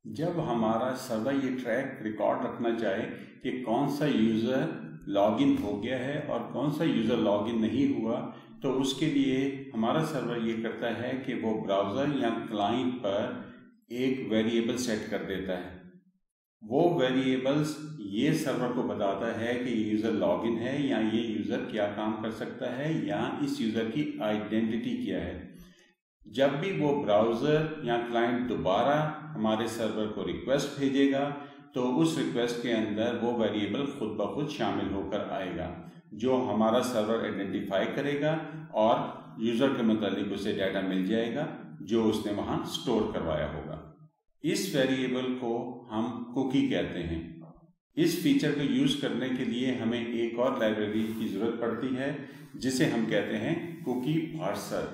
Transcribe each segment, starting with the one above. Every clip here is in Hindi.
जब हमारा सर्वर ये ट्रैक रिकॉर्ड रखना चाहे कि कौन सा यूज़र लॉगिन हो गया है और कौन सा यूज़र लॉगिन नहीं हुआ, तो उसके लिए हमारा सर्वर ये करता है कि वो ब्राउज़र या क्लाइंट पर एक वेरिएबल सेट कर देता है। वो वेरिएबल्स ये सर्वर को बताता है कि ये यूज़र लॉगिन है या ये यूज़र क्या काम कर सकता है या इस यूज़र की आइडेंटिटी क्या है। जब भी वो ब्राउज़र या क्लाइंट दोबारा हमारे सर्वर को रिक्वेस्ट भेजेगा तो उस रिक्वेस्ट के अंदर वो वेरिएबल खुद ब खुद शामिल होकर आएगा जो हमारा सर्वर आइडेंटिफाई करेगा और यूज़र के मुतालिक उसे डाटा मिल जाएगा जो उसने वहाँ स्टोर करवाया होगा। इस वेरिएबल को हम कुकी कहते हैं। इस फीचर को यूज़ करने के लिए हमें एक और लाइब्रेरी की ज़रूरत पड़ती है जिसे हम कहते हैं कुकी पार्सर।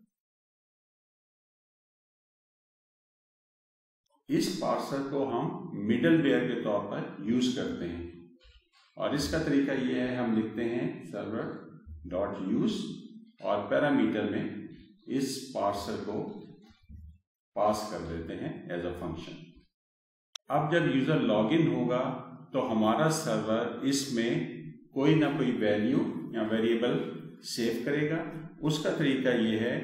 इस पार्सर को हम मिडलवेयर के तौर पर यूज़ करते हैं और इसका तरीका ये है, हम लिखते हैं server.use और पैरामीटर में इस पार्सर को पास कर देते हैं एज अ फंक्शन। अब जब यूज़र लॉगिन होगा तो हमारा सर्वर इसमें कोई ना कोई वैल्यू या वेरिएबल सेव करेगा। उसका तरीका ये है,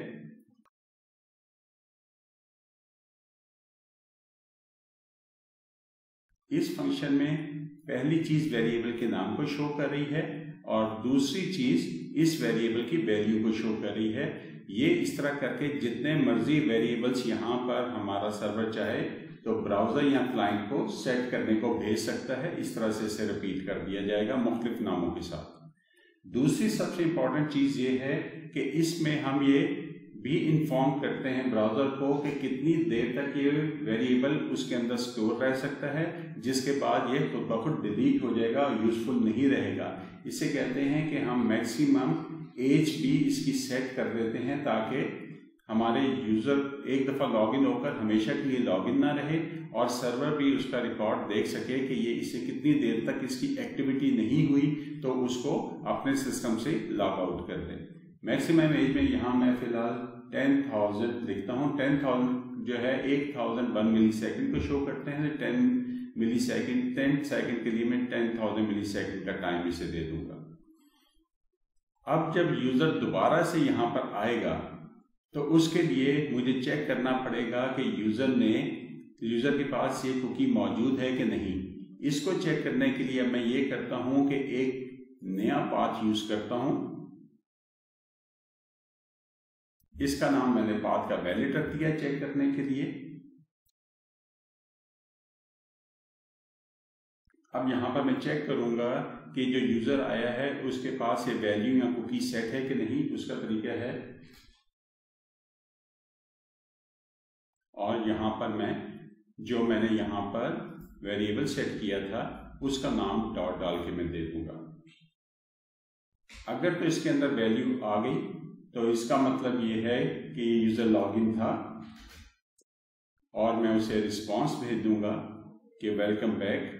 इस फंक्शन में पहली चीज़ वेरिएबल के नाम को शो कर रही है और दूसरी चीज़ इस वेरिएबल की वैल्यू को शो कर रही है। ये इस तरह करके जितने मर्जी वेरिएबल्स यहाँ पर हमारा सर्वर चाहे तो ब्राउज़र या क्लाइंट को सेट करने को भेज सकता है। इस तरह से इसे रिपीट कर दिया जाएगा मुख्तलिफ नामों के साथ। दूसरी सबसे इम्पॉर्टेंट चीज़ ये है कि इसमें हम ये भी इन्फॉर्म करते हैं ब्राउज़र को कि कितनी देर तक ये वेरिएबल उसके अंदर स्टोर रह सकता है, जिसके बाद ये खुद ब खुद डिलीट हो जाएगा और यूज़फुल नहीं रहेगा। इसे कहते हैं कि हम मैक्सिमम एज भी इसकी सेट कर देते हैं ताकि हमारे यूज़र एक दफ़ा लॉगिन होकर हमेशा के लिए लॉगिन ना रहे और सर्वर भी उसका रिकॉर्ड देख सके कि ये इसे कितनी देर तक इसकी एक्टिविटी नहीं हुई तो उसको अपने सिस्टम से लॉग आउट कर दे। मैक्सिमम एज में यहाँ मैं फ़िलहाल 10,000 लिखता हूँ। 10,000 जो है 1001 मिली सेकेंड को शो करते हैं। 10 सेकेंड के लिए मैं 10,000 मिली सेकेंड का टाइम इसे दे दूंगा। अब जब यूज़र दोबारा से यहाँ पर आएगा तो उसके लिए मुझे चेक करना पड़ेगा कि यूज़र के पास ये कुकी मौजूद है कि नहीं। इसको चेक करने के लिए मैं ये करता हूँ कि एक नया पाथ यूज़ करता हूँ। इसका नाम मैंने पाथ का वैलिड रख दिया चेक करने के लिए। अब यहाँ पर मैं चेक करूँगा कि जो यूज़र आया है उसके पास ये वैल्यू या कुकी सेट है कि नहीं। उसका तरीका है, और यहाँ पर मैंने यहाँ पर वेरिएबल सेट किया था उसका नाम डॉट डाल के मैं दे दूँगा। अगर तो इसके अंदर वैल्यू आ गई तो इसका मतलब ये है कि यूज़र लॉगिन था और मैं उसे रिस्पॉन्स भेज दूंगा कि वेलकम बैक।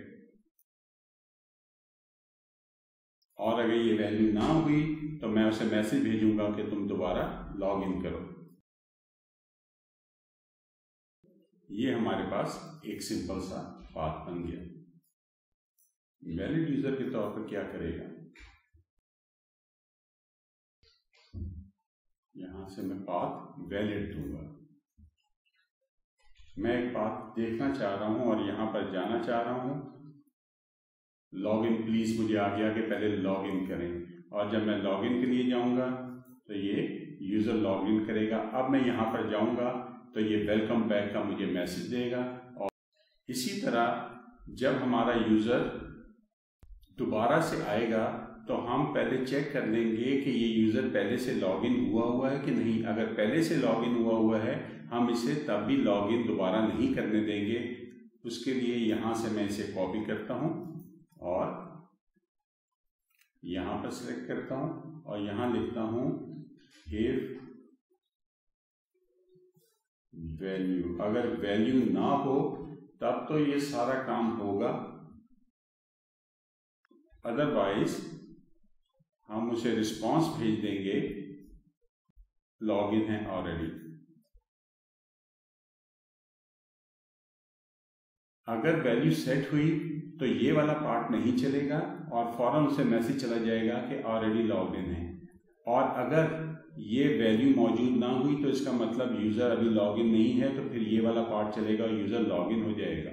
और अगर ये वैल्यू ना हुई तो मैं उसे मैसेज भेजूंगा कि तुम दोबारा लॉग इन करो। ये हमारे पास एक सिंपल सा पाथ बन गया। वैलिड यूज़र के तौर पर क्या करेगा, यहाँ से मैं पाथ वैलिड दूंगा। मैं एक पाथ देखना चाह रहा हूँ और यहाँ पर जाना चाह रहा हूँ। लॉगिन प्लीज़ मुझे आ गया कि पहले लॉगिन करें, और जब मैं लॉगिन के लिए जाऊँगा तो ये यूज़र लॉगिन करेगा। अब मैं यहाँ पर जाऊँगा तो ये वेलकम बैक का मुझे मैसेज देगा। और इसी तरह जब हमारा यूज़र दोबारा से आएगा तो हम पहले चेक कर लेंगे कि ये यूज़र पहले से लॉगिन हुआ है कि नहीं। अगर पहले से लॉगिन हुआ है हम इसे तब भी लॉगिन दोबारा नहीं करने देंगे। उसके लिए यहाँ से मैं इसे कॉपी करता हूँ और यहाँ पर सिलेक्ट करता हूँ और यहाँ लिखता हूँ इफ वैल्यू। अगर वैल्यू ना हो तब तो ये सारा काम होगा, अदरवाइज हम उसे रिस्पॉन्स भेज देंगे लॉगिन है ऑलरेडी। अगर वैल्यू सेट हुई तो ये वाला पार्ट नहीं चलेगा और फौरन उसे मैसेज चला जाएगा कि ऑलरेडी लॉग्ड इन है। और अगर ये वैल्यू मौजूद ना हुई तो इसका मतलब यूज़र अभी लॉग इन नहीं है, तो फिर ये वाला पार्ट चलेगा और यूज़र लॉग इन हो जाएगा।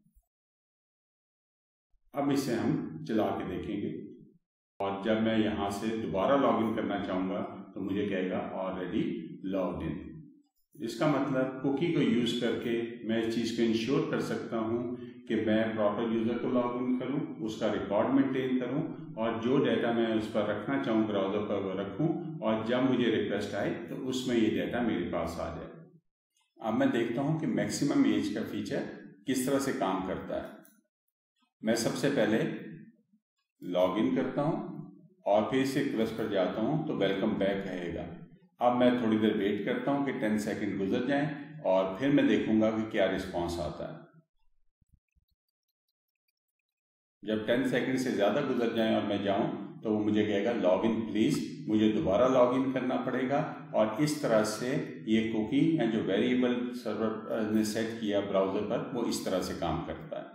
अब इसे हम चला के देखेंगे और जब मैं यहाँ से दोबारा लॉग इन करना चाहूँगा तो मुझे कहेगा ऑलरेडी लॉग्ड इन। इसका मतलब कुकी को यूज़ करके मैं इस चीज़ को इंश्योर कर सकता हूँ कि मैं प्रॉपर यूज़र को लॉग इन करूँ, उसका रिकॉर्ड मेंटेन करूँ और जो डाटा मैं उस पर रखना चाहूँ ब्राउज़र पर वो रखूँ, और जब मुझे रिक्वेस्ट आए तो उसमें ये डाटा मेरे पास आ जाए। अब मैं देखता हूँ कि मैक्सिमम एज का फीचर किस तरह से काम करता है। मैं सबसे पहले लॉग इन करता हूँ और फिर से रिक्वेस्ट पर जाता हूँ तो वेलकम बैक रहेगा। अब मैं थोड़ी देर वेट करता हूँ कि 10 सेकंड गुजर जाएं और फिर मैं देखूंगा कि क्या रिस्पांस आता है। जब 10 सेकंड से ज़्यादा गुजर जाएं और मैं जाऊं तो वो मुझे कहेगा लॉग इन प्लीज़, मुझे दोबारा लॉग इन करना पड़ेगा। और इस तरह से ये कुकी या जो वेरिएबल सर्वर ने सेट किया ब्राउज़र पर वो इस तरह से काम करता है।